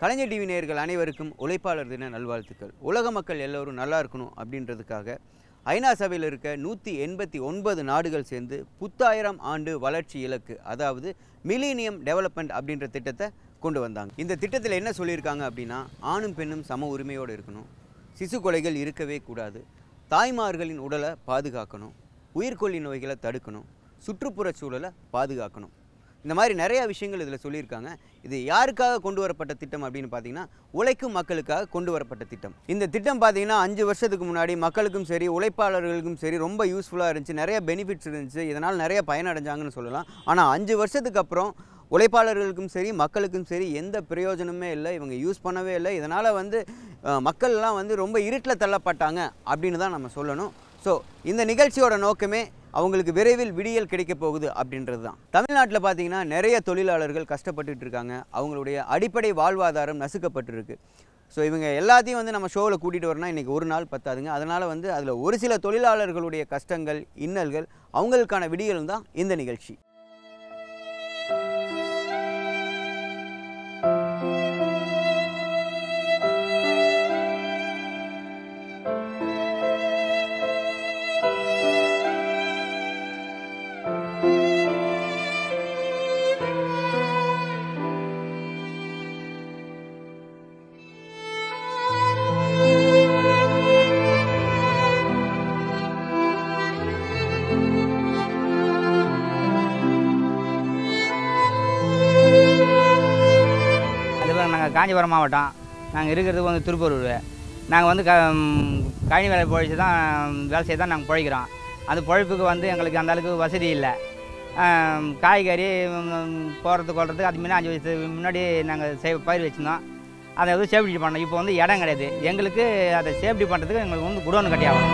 கலைஞர் TV நேயர்கள் அனைவருக்கும் உழைப்பாளர் தின நல்வாழ்த்துக்கள். உலக மக்கள் எல்லோரும் நல்லா இருக்கணும் அப்படின்றதுக்காக ஐநா சபையில் இருக்க 189 நாடுகள் சேர்ந்து புத்தாயிரம் ஆண்டு வளர்ச்சி இலக்கு, அதாவது மில்லேனியம் டெவலப்மெண்ட் அப்படின்ற திட்டத்தை கொண்டு வந்தாங்க. இந்த திட்டத்தில் என்ன சொல்லியிருக்காங்க அப்படின்னா, ஆணும் பெண்ணும் சம உரிமையோடு இருக்கணும், சிசு கொலைகள் இருக்கவே கூடாது, தாய்மார்களின் உடலை பாதுகாக்கணும், உயிர்கொல்லி நோய்களை தடுக்கணும், சுற்றுப்புற சூழலை பாதுகாக்கணும். இந்த மாதிரி நிறையா விஷயங்கள் இதில் சொல்லியிருக்காங்க. இது யாருக்காக கொண்டு வரப்பட்ட திட்டம் அப்படின்னு பார்த்தீங்கன்னா, உழைக்கும் மக்களுக்காக கொண்டு வரப்பட்ட திட்டம். இந்த திட்டம் பார்த்தீங்கன்னா 5 வருஷத்துக்கு முன்னாடி மக்களுக்கும் சரி உழைப்பாளர்களுக்கும் சரி ரொம்ப யூஸ்ஃபுல்லாக இருந்துச்சு, நிறைய பெனிஃபிட்ஸ் இருந்துச்சு, இதனால் நிறைய பயனடைஞ்சாங்கன்னு சொல்லலாம். ஆனால் 5 வருஷத்துக்கு அப்புறம் உழைப்பாளர்களுக்கும் சரி மக்களுக்கும் சரி எந்த பிரயோஜனமே இல்லை, இவங்க யூஸ் பண்ணவே இல்லை. இதனால் மக்கள்லாம் ரொம்ப இருட்டில் தள்ளப்பட்டாங்க அப்படின்னு தான் நம்ம சொல்லணும். ஸோ இந்த நிகழ்ச்சியோட நோக்கமே அவங்களுக்கு விரைவில் விடியல் கிடைக்க போகுது அப்படின்றது தான். தமிழ்நாட்டில் பார்த்தீங்கன்னா நிறைய தொழிலாளர்கள் கஷ்டப்பட்டுட்டு இருக்காங்க, அவங்களுடைய அடிப்படை வாழ்வாதாரம் நசுக்கப்பட்டிருக்கு. ஸோ இவங்க எல்லாத்தையும் நம்ம ஷோவில் கூட்டிகிட்டு வரணும்னா இன்றைக்கி ஒரு நாள் பத்தாதுங்க. அதனால் அதில் ஒரு சில தொழிலாளர்களுடைய கஷ்டங்கள், இன்னல்கள், அவங்களுக்கான விடியலும் தான் இந்த நிகழ்ச்சி. நாங்கள் காஞ்சிபுரம் மாவட்டம், நாங்கள் இருக்கிறது திருப்பூர். நாங்கள் கழனி வேலை பொழைச்சி தான் வேலை செய்ய தான் நாங்கள் பிழைக்கிறோம். அந்த பிழைப்புக்கு எங்களுக்கு அந்த அளவுக்கு வசதி இல்லை. காய்கறி போகிறதுக்கு கொள்றதுக்கு அது முன்னே 5 வருஷத்துக்கு முன்னாடி நாங்கள் பயிர் வச்சுருந்தோம். அதை சேஃப்டி பண்ணோம். இப்போ இடம் கிடையாது எங்களுக்கு. அதை சேஃப்டி பண்ணுறதுக்கு எங்களுக்கு குடோன் கட்டி ஆகணும்.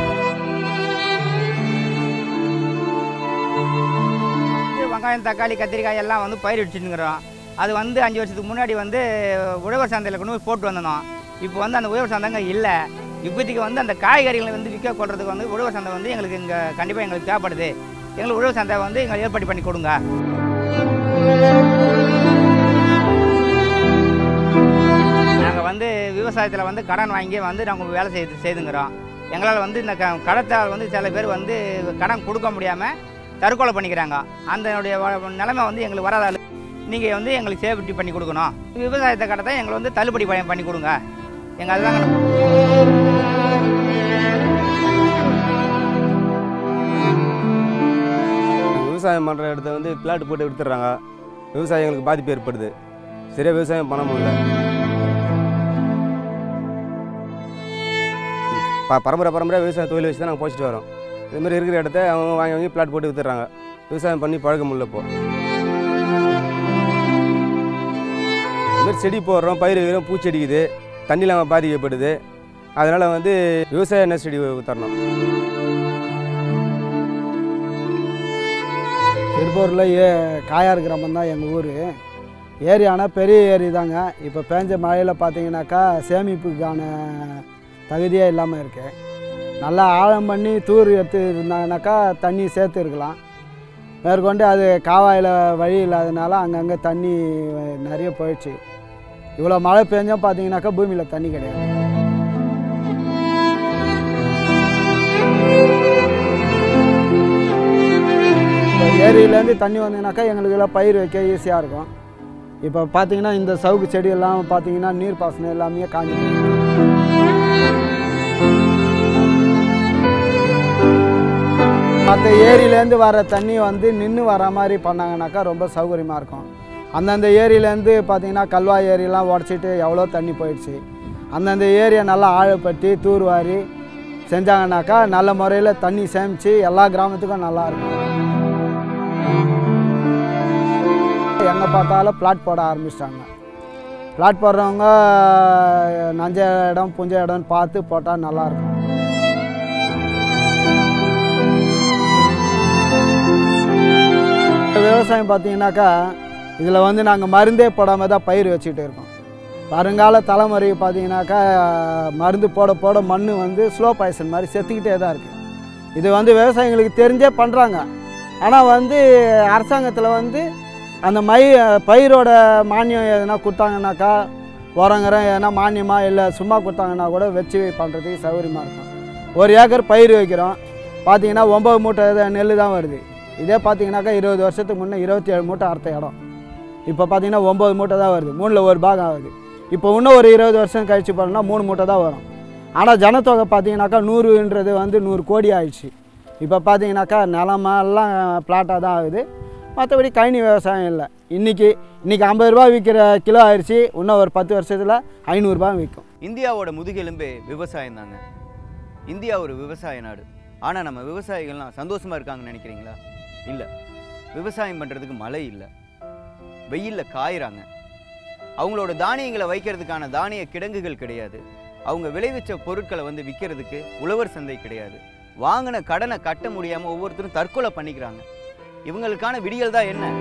வெங்காயம், தக்காளி, கத்திரிக்காய் எல்லாம் பயிர் வச்சுருக்கிறோம். அது 5 வருஷத்துக்கு முன்னாடி உழவர் சந்தையில் கொண்டு போய் போட்டு வந்தோம். இப்போ அந்த உழவர் சந்தைங்க இல்லை. இப்போதைக்கு அந்த காய்கறிகளை விற்க கொள்றதுக்கு உழவர் சந்தை எங்களுக்கு இங்கே கண்டிப்பாக எங்களுக்கு தேவைப்படுது. எங்களுக்கு உழவர் சந்தை எங்களை ஏற்பாடு பண்ணி கொடுங்க. நாங்கள் விவசாயத்தில் கடன் வாங்கி நாங்கள் வேலை செய்துங்கிறோம். எங்களால் இந்த கடத்தால் சில பேர் கடன் கொடுக்க முடியாமல் தற்கொலை பண்ணிக்கிறாங்க. அந்த நிலைமை எங்களுக்கு வராதால் நீங்கள் எங்களுக்கு சேஃப்டி பண்ணி கொடுக்கணும். விவசாயத்தை கடத்தை எங்களை தள்ளுபடி பண்ணி கொடுங்க. எங்கள் அதுதாங்க. விவசாயம் பண்ணுற இடத்த பிளாட் போட்டு எடுத்துடுறாங்க. விவசாயிகளுக்கு பாதிப்பு ஏற்படுது. சரியாக விவசாயம் பண்ண முடியல. பரம்பரை விவசாய தொழில் வச்சு தான் நாங்கள் போச்சுட்டு வரோம். இதுமாதிரி இருக்கிற இடத்த அவங்க வாங்கி பிளாட் போட்டு விற்றுறாங்க. விவசாயம் பண்ணி பழக்க முடியல. இப்போ இதுமாதிரி செடி போடுறோம், பயிர் வைக்கிறோம், பூச்செடிக்குது, தண்ணியில் பாதிக்கப்படுது. அதனால் விவசாய என்ன செடி தரணும். திருப்பூரில் காயார் கிராமம் தான் எங்கள் ஊர். ஏரியானா பெரிய ஏரி தாங்க. இப்போ பேஞ்ச மழையில் பார்த்தீங்கன்னாக்கா சேமிப்புக்கான தகுதியாக இல்லாமல் இருக்குது. நல்லா ஆழம் பண்ணி தூர் எடுத்து இருந்தாங்கனாக்கா தண்ணி சேர்த்து இருக்கலாம். மேற்கொண்டு அது காவாயில் வழி இல்லாதனால அங்கங்கே தண்ணி நிறைய போயிடுச்சு. இவ்வளோ மழை பெஞ்சால் பார்த்தீங்கன்னாக்கா பூமியில் தண்ணி கிடையாது. இப்போ ஏரியிலேருந்து தண்ணி வந்தீங்கன்னாக்கா எங்களுக்கெல்லாம் பயிர் வைக்க ஈஸியாக இருக்கும். இப்போ பார்த்தீங்கன்னா இந்த சவுக்கு செடியெல்லாம் பார்த்தீங்கன்னா நீர் பாசனம் எல்லாமே காஞ்சி. மற்ற ஏரியிலேருந்து வர தண்ணி நின்று வர மாதிரி பண்ணாங்கனாக்கா ரொம்ப சௌகரியமாக இருக்கும். அந்தந்த ஏரியிலேருந்து பார்த்தீங்கன்னா கல்வாய் ஏரியெல்லாம் உடச்சிட்டு எவ்வளோ தண்ணி போயிடுச்சு. அந்தந்த ஏரியை நல்லா ஆழப்பட்டி தூர்வாரி செஞ்சாங்கனாக்கா நல்ல முறையில் தண்ணி சேமித்து எல்லா கிராமத்துக்கும் நல்லாயிருக்கும். எங்கே பார்த்தாலும் பிளாட் போட ஆரம்பிச்சிட்டாங்க. பிளாட் போடுறவங்க நஞ்ச இடம் புஞ்ச இடம்னு பார்த்து போட்டால் நல்லாயிருக்கும். விவசாயம் பார்த்தீங்கன்னாக்கா இதில் நாங்கள் மருந்தே போடாமல் தான் பயிர் வச்சுக்கிட்டு இருக்கோம். வருங்கால தலைமுறை பார்த்தீங்கன்னாக்கா மருந்து போட போட மண் ஸ்லோ பாய்சன் மாதிரி செத்துக்கிட்டே தான் இருக்குது. இது விவசாயிகளுக்கு தெரிஞ்சே பண்ணுறாங்க. ஆனால் அரசாங்கத்தில் அந்த பயிரோட மானியம் எதுனா கொடுத்தாங்கனாக்கா உரங்குறோம் ஏன்னா மானியமாக இல்லை சும்மா கொடுத்தாங்கன்னா கூட வச்சு பண்ணுறதுக்கு சௌகரியமாக இருக்கும். 1 ஏக்கர் பயிர் வைக்கிறோம், பார்த்தீங்கன்னா 9 மூட்டை நெல் தான் வருது. இதே பார்த்தீங்கன்னாக்கா 20 வருஷத்துக்கு முன்னே 27 மூட்டை அறுத்த இடம், இப்போ பார்த்தீங்கன்னா 9 மூட்டை தான் வருது, 3ல் 1 பாகம் ஆகுது. இப்போ இன்னும் ஒரு 20 வருஷம் கழிச்சு போனோம்னா 3 மூட்டை தான் வரும். ஆனால் ஜனத்தொகை பார்த்தீங்கன்னாக்கா 100ன்றது 100 கோடி ஆயிடுச்சு. இப்போ பார்த்தீங்கன்னாக்கா நிலமெல்லாம் பிளாட்டாக தான் ஆகுது, மற்றபடி கழனி விவசாயம் இல்லை. இன்றைக்கி 50 ரூபா விற்கிற கிலோ ஆயிடுச்சு, இன்னும் ஒரு 10 வருஷத்தில் 500 ரூபா விற்கும். இந்தியாவோட முதுகெலும்பே விவசாயம் தாங்க. இந்தியா ஒரு விவசாய நாடு. ஆனால் நம்ம விவசாயிகள்லாம் சந்தோஷமாக இருக்காங்கன்னு நினைக்கிறீங்களா? இல்லை. விவசாயம் பண்ணுறதுக்கு மழை இல்லை, வெயிலில் காயிறாங்க. அவங்களோட தானியங்களை வைக்கிறதுக்கான தானிய கிடங்குகள் கிடையாது. அவங்க விளைவிச்ச பொருட்களை விற்கிறதுக்கு உழவர் சந்தை கிடையாது. வாங்கின கடனை கட்ட முடியாமல் ஒவ்வொருத்தரும் தற்கொலை பண்ணிக்கிறாங்க. இவங்களுக்கான விடியல் தான் என்ன?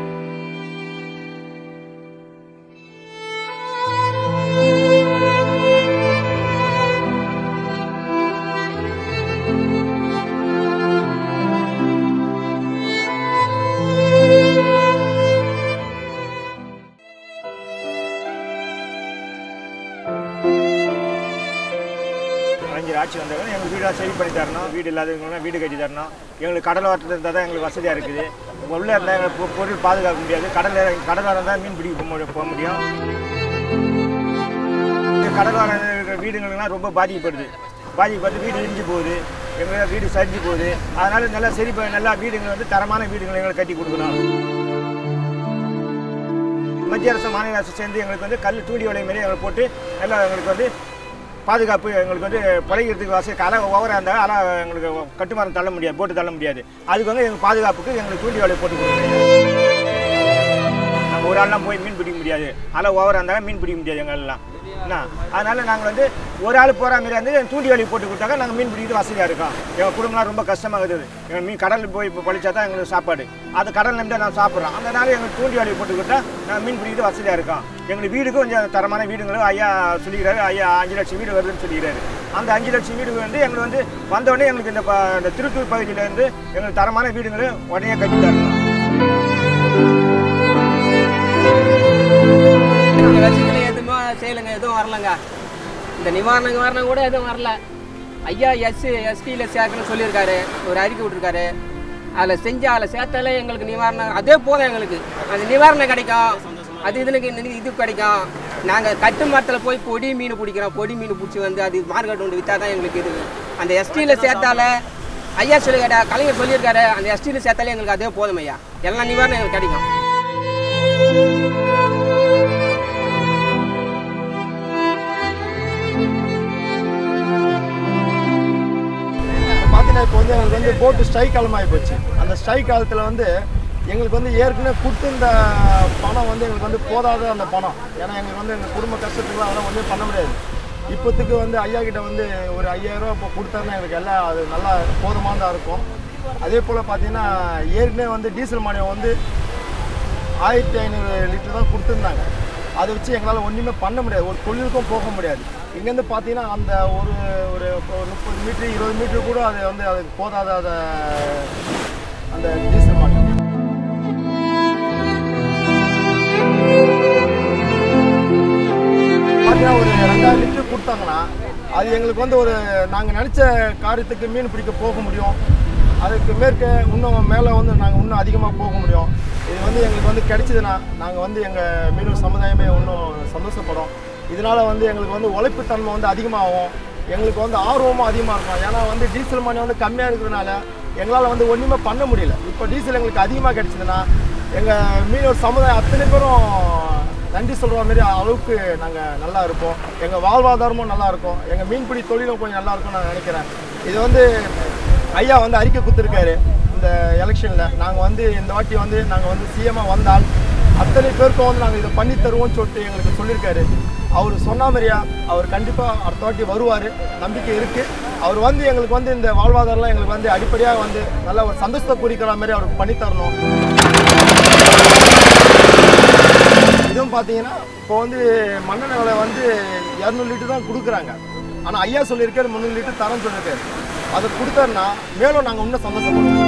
ஆட்சி வந்தாங்க எங்களுக்கு வீடாக சரி பண்ணி தரணும், வீடு இல்லாதவங்கன்னா வீடு கட்டி தரணும். எங்களுக்கு கடல் ஓரத்தில் இருந்தால் தான் எங்களுக்கு வசதியாக இருக்குது. உள்ளே இருந்தால் எங்களுக்கு பொருள் பாதுகாக்க முடியாது. கடல் ஓரம் தான் மீன் பிடிக்க போக முடியும். கடல் ஓரம் இருக்கிற வீடுங்களுக்குலாம் ரொம்ப பாதிக்கப்படுது. வீடு இடிஞ்சு போகுது, எங்களுக்கு வீடு சரிஞ்சு போகுது. அதனால் நல்லா நல்லா வீடுகள் தரமான வீடுகளை எங்களுக்கு கட்டி கொடுக்கணும். மத்திய அரசு மாநில அரசு சேர்ந்து எங்களுக்கு கல் தூண்டி வலை மாரி எங்களுக்கு போட்டு நல்லா எங்களுக்கு பாதுகாப்பு எங்களுக்கு பழகிறதுக்கு வசதி. அலை ஓவராக இருந்தால் அலை எங்களுக்கு கட்டுமானம் தள்ள முடியாது, போட்டு தள்ள முடியாது. அதுக்கு எங்கள் பாதுகாப்புக்கு எங்களுக்கு தூண்டி வலை போட்டு கொடுக்கணும். நம்ம ஒரு ஆள்லாம் போய் மீன் பிடிக்க முடியாது, அலை ஓவராக இருந்தால் மீன் பிடிக்க முடியாது எங்களெல்லாம் என்ன. அதனால் நாங்கள் ஒரு ஆள் போகிற மாரி தூண்டி வலை போட்டு கொடுத்தாக்க நாங்கள் மீன் பிடிக்கிறது வசதியாக இருக்கோம். எங்கள் குடும்பம்லாம் ரொம்ப கஷ்டமாக இருக்குது. எங்கள் மீன் கடலில் போய் இப்போ பழிச்சா தான் எங்களுக்கு சாப்பாடு, அது கடல் நம்பி தான் சாப்பிட்றோம். அதனால் எங்களுக்கு தூண்டி வலை போட்டு கொடுத்தா நாங்கள் மீன் பிடிக்கிறது வசதியாக இருக்கோம். எங்களுக்கு வீடுக்கு கொஞ்சம் தரமான வீடுங்களும் ஐயா சொல்லிக்கிறாரு. ஐயா 5 லட்சம் வீடு வருதுன்னு சொல்லிக்கிறாரு. அந்த 5 லட்சம் வீடு எங்களுக்கு வந்தோடனே எங்களுக்கு இந்த திருத்தூர் பகுதியிலேருந்து எங்களுக்கு தரமான வீடுங்களும் உடனே கட்டி தரணும். எதுவுமே செய்யலைங்க, எதுவும் வரலங்க. இந்த நிவாரணம் கூட எதுவும் வரல. ஐயா எஸ்டியில் சேர்க்கணும்னு சொல்லியிருக்காரு, ஒரு அறிக்கை விட்டுருக்காரு. அதில் சேர்த்தாலே எங்களுக்கு நிவாரணம் அதே போதும். எங்களுக்கு அந்த நிவாரணம் கிடைக்கும், அது இது கிடைக்கும். நாங்கள் கட்டு மரத்தில் போய் பொடி மீன் பிடிக்கிறோம். பொடி மீன் பிடிச்சி அது மார்க்கெட் ஒன்று விற்றா தான் எங்களுக்கு இது. அந்த எஸ்டியில் சேர்த்தால ஐயா கலைஞர் சொல்லியிருக்காரு, அந்த எஸ்டியில் சேர்த்தாலே எங்களுக்கு அதே போதும் ஐயா. எல்லா நிவாரணம் எங்களுக்கு கிடைக்கும். இப்போ எங்களுக்கு போட்டு ஸ்ட்ரைக் காலமாகி போச்சு. அந்த ஸ்ட்ரைக் காலத்தில் எங்களுக்கு ஏற்கனவே கொடுத்துருந்த பணம் எங்களுக்கு போதாத அந்த பணம். ஏன்னா எங்களுக்கு எங்கள் குடும்ப கஷ்டத்துக்குலாம் அதெல்லாம் ஒன்றும் பண்ண முடியாது. இப்போத்துக்கு ஐயா கிட்ட ஒரு 5000 ரூபா இப்போ கொடுத்தாருன்னா எங்களுக்கு எல்லாம் அது நல்லா போதுமானதாக இருக்கும். அதே போல் பார்த்தீங்கன்னா ஏற்கனவே டீசல் மானியம் 1500 லிட்டர் தான் கொடுத்துருந்தாங்க. அதை வச்சு எங்களால் ஒன்றுமே பண்ண முடியாது, ஒரு தொழிலுக்கும் போக முடியாது. இங்கேருந்து பார்த்தீங்கன்னா அந்த ஒரு 30 மீட்ரு 20 மீட்ரு கூட அது அதுக்கு போதாத அந்த டீசல் மானியம். பார்த்தீங்கன்னா ஒரு 2000 லிட்டர் கொடுத்தாங்கன்னா அது எங்களுக்கு ஒரு நாங்கள் நினச்ச காரியத்துக்கு மீன் பிடிக்க போக முடியும். அதுக்கு மேற்க இன்னும் மேலே நாங்கள் இன்னும் அதிகமாக போக முடியும். இது எங்களுக்கு கிடைச்சதுன்னா நாங்கள் எங்கள் மீனவர் சமுதாயமே இன்னும் சந்தோஷப்படும். இதனால் எங்களுக்கு உழைப்புத்தன்மை அதிகமாகும், எங்களுக்கு ஆர்வமும் அதிகமாக இருக்கும். ஏன்னா டீசல் மானியம் கம்மியாக இருக்கிறதுனால எங்களால் ஒன்றுமே பண்ண முடியல. இப்போ டீசல் எங்களுக்கு அதிகமாக கிடைச்சதுன்னா எங்கள் மீனவர் சமுதாயம் அத்தனை பேரும் நன்றி சொல்கிற மாதிரி அளவுக்கு நாங்கள் நல்லா இருப்போம். எங்கள் வாழ்வாதாரமும் நல்லாயிருக்கும், எங்கள் மீன்பிடி தொழிலும் கொஞ்சம் நல்லாயிருக்கும்னு நான் நினைக்கிறேன். இது ஐயா அறிக்கை கொடுத்துருக்காரு இந்த எலெக்ஷனில். நாங்கள் இந்த வாட்டி நாங்கள் சிஎம்மாக வந்தால் அத்தனை பேருக்கும் நாங்கள் இதை பண்ணி தருவோம்னு சொல்லிட்டு எங்களுக்கு சொல்லியிருக்காரு. அவர் சொன்ன மாதிரியா அவர் கண்டிப்பாக அடுத்த வாட்டி வருவார், நம்பிக்கை இருக்குது. அவர் எங்களுக்கு இந்த வாழ்வாதாரம்லாம் எங்களுக்கு அடிப்படையாக நல்லா ஒரு சந்தோஷத்தை குறிக்கிற மாதிரி அவருக்கு பண்ணித்தரணும். இதுவும் பார்த்தீங்கன்னா இப்போ மண்ணெண்ணெய் விலை 200 லிட்டர் தான் கொடுக்குறாங்க. ஆனால் ஐயா சொல்லியிருக்காரு 300 லிட்டர் தரேன்னு சொல்லியிருக்காரு. அதை கொடுத்தாருன்னா மேலும் நாங்கள் இன்னும் சந்தோஷப்படுவோம்.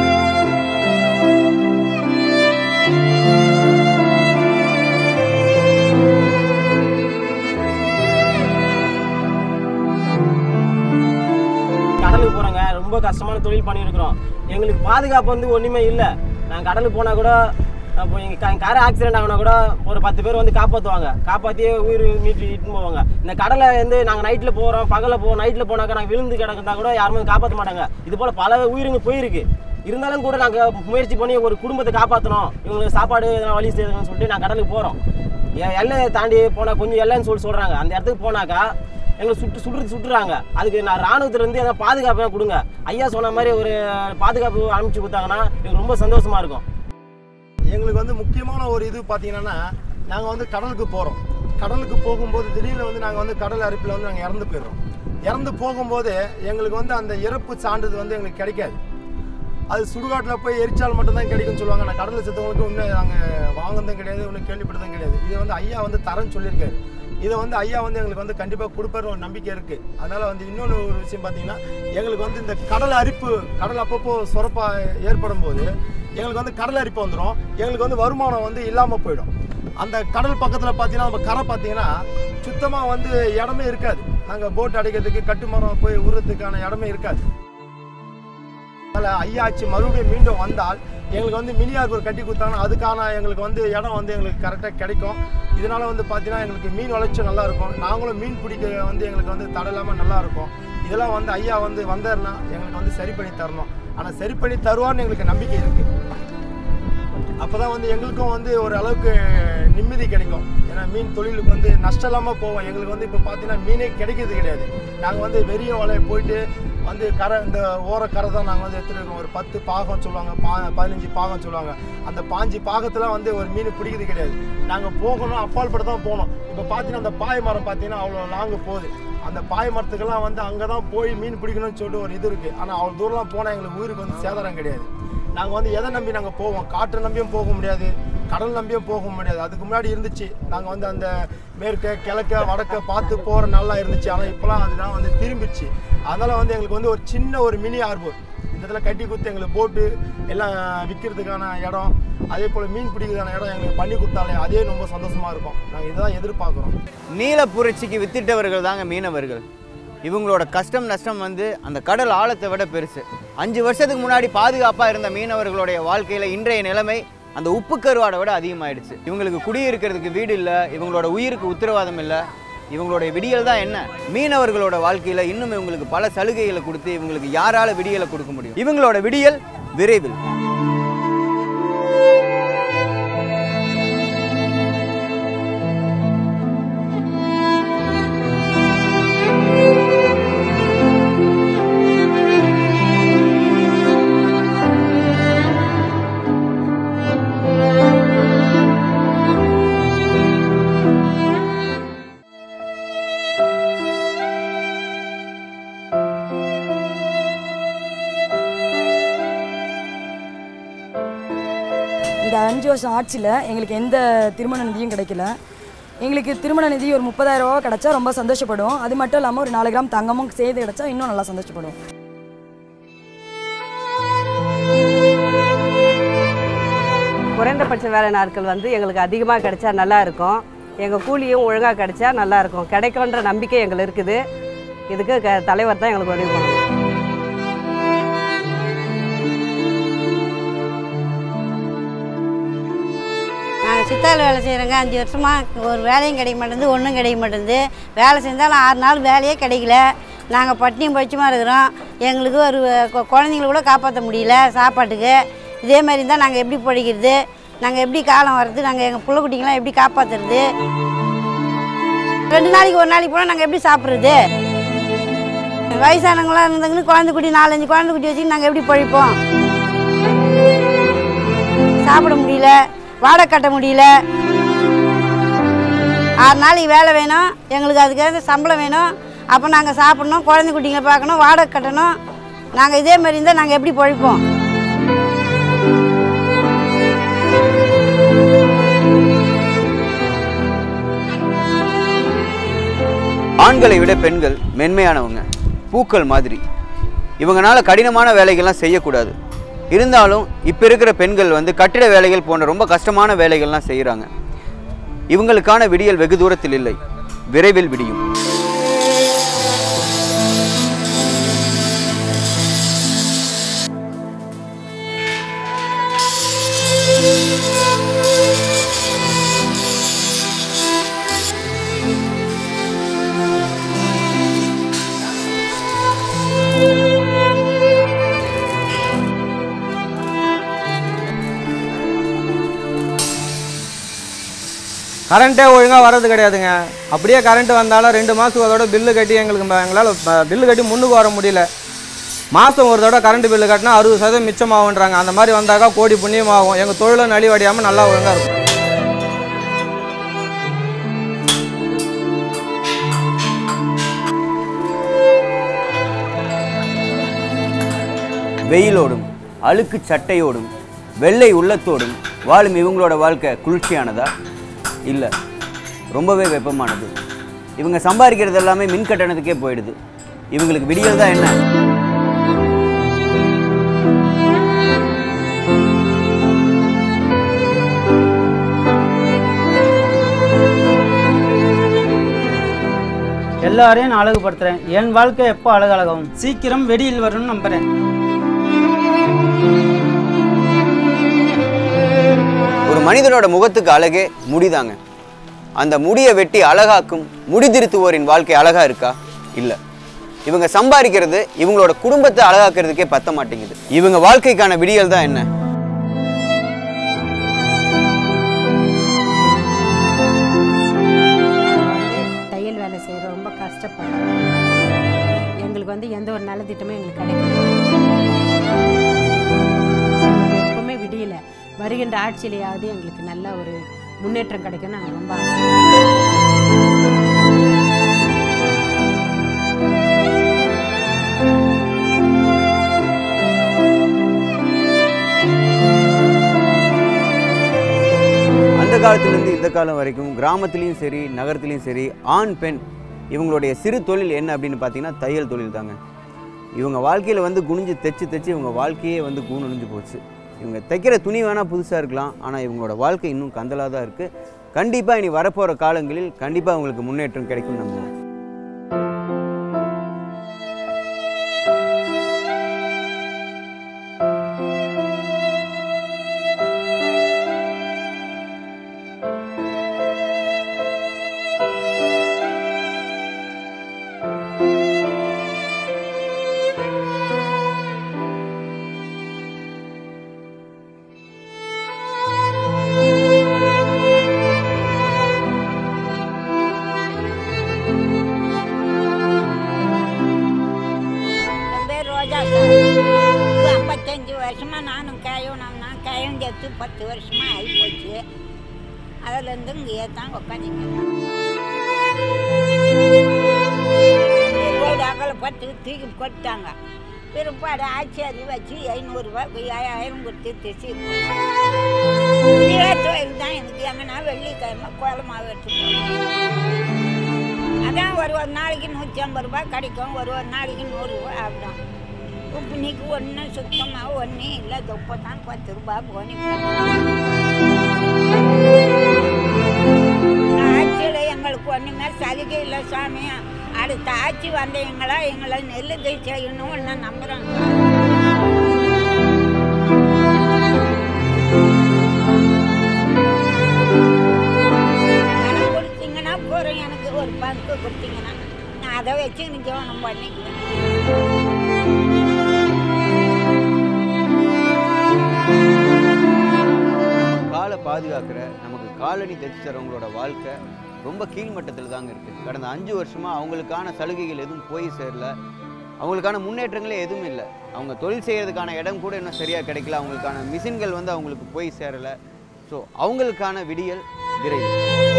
ரொம்ப கஷ்டமான தொழில் பண்ணியிருக்கிறோம். எங்களுக்கு பாதுகாப்பு வந்து ஒன்றுமே இல்லை. நாங்கள் கடலுக்கு போனால் கூட இப்போ எங்கள் கார் ஆக்சிடென்ட் ஆகினா கூட ஒரு 10 பேர் வந்து காப்பாற்றுவாங்க, காப்பாற்றியே உயிர் இட்டுன்னு போவாங்க. இந்த கடலை வந்து நாங்கள் நைட்டில் போகிறோம், பகலில் போவோம், நைட்டில் போனாக்கா நாங்கள் விழுந்து கிடக்குறதா கூட யாருமே காப்பாற்ற மாட்டாங்க. இது போல் பல உயிரிங்க போயிருக்கு. இருந்தாலும் கூட நாங்கள் முயற்சி பண்ணி ஒரு குடும்பத்தை காப்பாற்றணும், இவங்களுக்கு சாப்பாடு வழி செய்யணும்னு சொல்லிட்டு நாங்கள் கடலுக்கு போகிறோம். எல்லையை தாண்டி போனால் கொஞ்சம் எல்லைன்னு சொல்கிறாங்க. அந்த இடத்துக்கு போனாக்கா எங்களை சுட்டுறாங்க. அதுக்கு நான் இராணுவத்துலேருந்து எதாவது பாதுகாப்பாக கொடுங்க. ஐயா சொன்ன மாதிரி ஒரு பாதுகாப்பு அனுப்பிச்சு கொடுத்தாங்கன்னா எங்களுக்கு ரொம்ப சந்தோஷமாக இருக்கும். எங்களுக்கு வந்து முக்கியமான ஒரு இது பார்த்தீங்கன்னா, நாங்கள் வந்து கடலுக்கு போகிறோம். கடலுக்கு போகும்போது திடீர்னு வந்து நாங்கள் வந்து கடல் அரிப்பில் வந்து நாங்கள் இறந்து போயிடுறோம். இறந்து போகும்போது எங்களுக்கு வந்து அந்த இறப்பு சான்றிதழ் வந்து எங்களுக்கு கிடைக்காது. அது சுடுகாட்டில் போய் எரிச்சால் மட்டும்தான் கிடைக்கும்னு சொல்லுவாங்க. நான் கடலில் செத்தவங்களுக்கு இன்னும் நாங்கள் வாங்கினதும் கிடையாது, இன்னும் கேள்விப்பட்டதும் கிடையாது. இதை வந்து ஐயா வந்து தரேன்னு சொல்லியிருக்காரு. இதை வந்து ஐயா வந்து எங்களுக்கு வந்து கண்டிப்பாக கொடுப்பாரு ஒரு நம்பிக்கை இருக்குது. அதனால் வந்து இன்னொன்று ஒரு விஷயம் பார்த்தீங்கன்னா, எங்களுக்கு வந்து இந்த கடல் அரிப்பு, கடல் அப்பப்போ சுரப்பாக ஏற்படும் போது எங்களுக்கு வந்து கடல் அரிப்பு வந்துடும். எங்களுக்கு வந்து வருமானம் வந்து இல்லாமல் போயிடும். அந்த கடல் பக்கத்தில் பார்த்தீங்கன்னா நம்ம கரை பார்த்தீங்கன்னா சுத்தமாக வந்து இடமே இருக்காது. நாங்கள் போட் அடைக்கிறதுக்கு கட்டுமரம் போய் உருறதுக்கான இடமே இருக்காது. அதனால் ஐயாச்சு மறுபடியும் மீண்டும் வந்தால் எங்களுக்கு வந்து மினி ஹார்பர் கட்டி கொடுத்தாங்கன்னா அதுக்கான எங்களுக்கு வந்து இடம் வந்து எங்களுக்கு கரெக்டாக கிடைக்கும். இதனால் வந்து பார்த்தீங்கன்னா எங்களுக்கு மீன் வளர்ச்சி நல்லாயிருக்கும். நாங்களும் மீன் பிடிக்க வந்து எங்களுக்கு வந்து தடை இல்லாமல் நல்லாயிருக்கும். இதெல்லாம் வந்து ஐயா வந்து வந்தாருன்னா எங்களுக்கு வந்து சரி பண்ணி தரணும். ஆனால் சரி பண்ணி தருவான்னு எங்களுக்கு நம்பிக்கை இருக்குது. அப்போ தான் வந்து எங்களுக்கும் வந்து ஒரு அளவுக்கு நிம்மதி கிடைக்கும். ஏன்னா மீன் தொழிலுக்கு வந்து நஷ்டம் இல்லாமல் போவோம். எங்களுக்கு வந்து இப்போ பார்த்தீங்கன்னா மீனே கிடைக்கிறது கிடையாது. நாங்கள் வந்து வெறிய வலையை போயிட்டு வந்து கரை, இந்த ஓரக்கரை தான் நாங்கள் வந்து எடுத்துகிட்டு இருக்கோம். ஒரு 10 பாகம் சொல்லுவாங்க, 15 பாகம் சொல்லுவாங்க. அந்த 5 பாகத்தில் வந்து ஒரு மீன் பிடிக்கிறது கிடையாது. நாங்கள் போகணும், அப்பால்பட்டு தான் போகணும். இப்போ பார்த்தீங்கன்னா அந்த பாய் மரம் பார்த்தீங்கன்னா அவ்வளோ லாங்கு போகுது. அந்த பாய் மரத்துக்கெல்லாம் வந்து அங்கே தான் போய் மீன் பிடிக்கணும்னு சொல்லிட்டு ஒரு இது இருக்குது. ஆனால் அவ்வளோ தூரம்லாம் போனால் எங்களுக்கு உயிருக்கு வந்து சேதாரம் கிடையாது. நாங்கள் வந்து எதை நம்பி நாங்கள் போவோம்? காற்றை நம்பியும் போக முடியாது, கடல் நம்பியும் போக முடியாது. அதுக்கு முன்னாடி இருந்துச்சு, நாங்கள் வந்து அந்த மேற்க கிழக்க வடக்க பார்த்து போகிற நல்லா இருந்துச்சு. ஆனால் இப்போலாம் அதுதான் வந்து திரும்பிடுச்சு. அதனால் வந்து எங்களுக்கு வந்து ஒரு சின்ன ஒரு மினி ஹார்பர் இந்த இடத்துல கட்டி கொடுத்து எங்களுக்கு போட்டு எல்லாம் விற்கிறதுக்கான இடம், அதே போல் மீன் பிடிக்கிறதுக்கான இடம் எங்களுக்கு பண்ணி கொடுத்தாலே அதே ரொம்ப சந்தோஷமாக இருக்கும். நாங்கள் இதுதான் எதிர்பார்க்குறோம். நீல புரட்சிக்கு வித்திட்டவர்கள் தாங்க மீனவர்கள். இவங்களோட கஷ்டம் நஷ்டம் வந்து அந்த கடல் ஆழத்தை விட பெருசு. 5 வருஷத்துக்கு முன்னாடி பாதுகாப்பாக இருந்த மீனவர்களுடைய வாழ்க்கையில் இன்றைய நிலைமை அந்த உப்பு கருவாடை விட அதிகமாகிடுச்சு. இவங்களுக்கு குடியிருக்கிறதுக்கு வீடு இல்லை, இவங்களோட உயிருக்கு உத்தரவாதம் இல்லை. இவங்களுடைய விடியல் தான் என்ன? மீனவர்களோட வாழ்க்கையில் இன்னும் இவங்களுக்கு பல சலுகைகளை கொடுத்து இவங்களுக்கு யாரால விடியலை கொடுக்க முடியும்? இவங்களோட விடியல் விரைவில். இந்த 5 வருஷம் ஆட்சியில் எங்களுக்கு எந்த திருமண நிதியும் கிடைக்கல. எங்களுக்கு திருமண நிதி ஒரு 30,000 ரூபா கிடச்சா ரொம்ப சந்தோஷப்படுவோம். அது மட்டும் இல்லாமல் ஒரு 4 கிராம் தங்கமும் சேர்த்து கிடச்சா இன்னும் நல்லா சந்தோஷப்படுவோம். குறைந்தபட்ச வேலை நாட்கள் வந்து எங்களுக்கு அதிகமாக கிடைச்சா நல்லா இருக்கும். எங்கள் கூலியும் ஒழுங்காக கிடைச்சா நல்லா இருக்கும். கிடைக்கும்ன்ற நம்பிக்கை எங்களுக்கு இருக்குது. இதுக்கு தலைவர் தான் எங்களுக்கு உதவி பண்ணணும். நாங்கள் சித்தாள் வேலை செய்கிறோங்க. 5 வருஷமாக ஒரு வேலையும் கிடைக்க மாட்டேங்குது, ஒன்றும் கிடைக்க மாட்டேங்குது. வேலை செஞ்சாலும் 6 நாள் வேலையே கிடைக்கல. நாங்கள் பட்டினியும் பயிற்சியமாக இருக்கிறோம். எங்களுக்கு ஒரு குழந்தைங்கள கூட காப்பாற்ற முடியல சாப்பாட்டுக்கு. இதே மாதிரி தான் நாங்கள் எப்படி படிக்கிறது, நாங்கள் எப்படி காலம் வர்றது, நாங்கள் எங்கள் பிள்ளை குட்டிங்களாம் எப்படி காப்பாற்றுறது, 2 நாளைக்கு ஒரு நாளைக்கு போனால் நாங்கள் எப்படி சாப்பிட்றது? வயசானவங்களாம் இருந்தாங்கன்னு குழந்தை குட்டி 4-5 குழந்தை குட்டி வச்சுக்கிட்டு நாங்கள் எப்படி பழிப்போம்? சாப்பிட முடியல, வாடகை கட்ட முடியல. 6 நாளைக்கு வேலை வேணும், எங்களுக்கு அதுக்காக சம்பளம் வேணும். அப்போ நாங்கள் சாப்பிட்ணும், குழந்தை குட்டிங்களை பார்க்கணும், வாடகை கட்டணும். நாங்கள் இதே மாதிரி இருந்தால் நாங்கள் எப்படி பழிப்போம்? ஆண்களை விட பெண்கள் மென்மையானவங்க, பூக்கள் மாதிரி. இவங்களால கடினமான வேலைகள்லாம் செய்யக்கூடாது. இருந்தாலும் இப்போ இருக்கிற பெண்கள் வந்து கட்டிட வேலைகள் போன்ற ரொம்ப கஷ்டமான வேலைகள்லாம் செய்கிறாங்க. இவங்களுக்கான விடியல் வெகு தூரத்தில் இல்லை, விரைவில் விடியும். கரண்ட்டே ஒழுங்காக வர்றது கிடையாதுங்க. அப்படியே கரண்ட் வந்தாலும் 2 மாதத்துக்கு அதோட பில்லு கட்டி எங்களால் பில்லு கட்டி முன்னுக்கு வர முடியல. மாதம் ஒரு தடவை கரண்ட் பில்லு கட்டினா 60% மிச்சமாகுன்றாங்க. அந்த மாதிரி வந்தாக்கா கோடி புண்ணியமாகும். எங்கள் தொழிலை நலிவடையாமல் நல்லா ஒழுங்காக இருக்கும். வெயிலோடும் அழுக்கு சட்டையோடும் வெள்ளை உள்ளத்தோடும் வாழும் இவங்களோட வாழ்க்கை குளிர்ச்சியானதா? இல்லை, ரொம்பவே வெப்பமானது. இவங்க சம்பாதிக்கிறது எல்லாமே மின் கட்டணத்துக்கே போயிடுது. இவங்களுக்கு விடியல் தான் என்ன? எல்லாரையும் நான் அழகுபடுத்துகிறேன். என் வாழ்க்கை எப்போ அழகாகும்? சீக்கிரம் வெடியில் வரும்னு நம்புகிறேன். ஒரு மனிதனோட முகத்துக்கு அழகே முடிதாங்க. அந்த முடியை வெட்டி அழகாக்கும் முடிதிருத்துவோரின் வாழ்க்கை அழகா இருக்கா? இல்லை. இவங்க சம்பாதிக்கிறது இவங்களோட குடும்பத்தை அழகாக்குறதுக்கே பத்த மாட்டேங்குது. இவங்க வாழ்க்கைக்கான விடியல் தான் என்ன? தையல் வேலை செய்கிறோம், ரொம்ப கஷ்டப்படுறோம். எங்களுக்கு எந்த ஒரு நல்ல திட்டமும் எங்களுக்கு கிடைக்கல. எப்பவுமே விடியல. வருகின்ற ஆட்சியிலேயாவது எங்களுக்கு நல்ல ஒரு முன்னேற்றம் கிடைக்கும்னு நாங்கள் ரொம்ப அந்த காலத்திலேருந்து இந்த காலம் வரைக்கும் கிராமத்துலேயும் சரி நகரத்துலேயும் சரி ஆண் பெண் இவங்களுடைய சிறு தொழில் என்ன அப்படின்னு பார்த்தீங்கன்னா தையல் தொழில் தாங்க. இவங்க வாழ்க்கையில் குனிஞ்சு தைச்சு இவங்க வாழ்க்கையே கூணுழிஞ்சு போச்சு. இவங்க தைக்கிற துணி வேணால் புதுசாக இருக்கலாம், ஆனால் இவங்களோட வாழ்க்கை இன்னும் கந்தலாக தான் இருக்குது. கண்டிப்பாக இனி வரப்போகிற காலங்களில் கண்டிப்பாக அவங்களுக்கு முன்னேற்றம் கிடைக்கும்னு நம்புவோம். இப்போ 55 வருஷமாக நானும் நான் கயஞ்சத்து 10 வருஷமாக ஆகிப்போச்சு. அதிலேருந்து இங்கேயே தான் உட்காந்துக்கிறேன். வீடு அகலப்பட்டு தூக்கி கொட்டாங்க. பிற்பாடு ஆட்சி வச்சு 500 ரூபா 5000 கொடுத்து தைச்சி இதே தொழில் தான் எனக்கு. எங்கன்னா வெள்ளிக்கிழமை கோலமாக வெட்டுவோம். அதான் ஒரு நாளைக்கு 150 ரூபா கிடைக்கும், ஒரு நாளைக்கு 100 ரூபா ஆகிடும். இன்னைக்கு ஒன்றும் சுத்தமாக ஒன்றும் இல்லை. தொப்பை தான் 10 ரூபா போனீங்க. ஆட்சியில் எங்களுக்கு ஒன்றுமே சலுகை இல்லை சாமி. அடுத்த ஆட்சி வந்த எங்களை நெல்லுகை செய்யணும் ஒன்று நம்புகிறாங்க. பணம் கொடுத்தீங்கன்னா போகிறோம், எனக்கு ஒரு பங்கு கொடுத்தீங்கன்னா நான் அதை வச்சு எனக்கு ஜீவனம் பண்ணிக்குவேன். காலை பாதுகாக்கிற நமக்கு காலணி தைச்சு தரவங்களோட வாழ்க்கை ரொம்ப கீழ்மட்டத்தில் தாங்க இருக்குது. கடந்த 5 வருஷமாக அவங்களுக்கான சலுகைகள் எதுவும் போய் சேரல. அவங்களுக்கான முன்னேற்றங்களே எதுவும் இல்லை. அவங்க தொழில் செய்கிறதுக்கான இடம் கூட இன்னும் சரியாக கிடைக்கல. அவங்களுக்கான மிஷின்கள் அவங்களுக்கு போய் சேரலை. ஸோ அவங்களுக்கான விடியல் விரைவில்.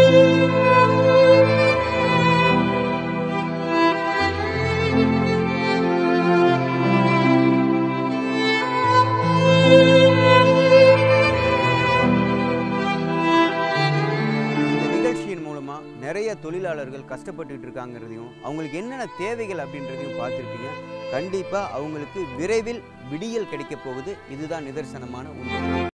நிறைய தொழிலாளர்கள் கஷ்டப்பட்டுட்டு இருக்காங்கிறதையும் அவங்களுக்கு என்னென்ன தேவைகள் அப்படின்றதையும் பார்த்துருப்பீங்க. கண்டிப்பாக அவங்களுக்கு விரைவில் விடியல் கிடைக்க போகுது. இதுதான் நிதர்சனமான உண்மை.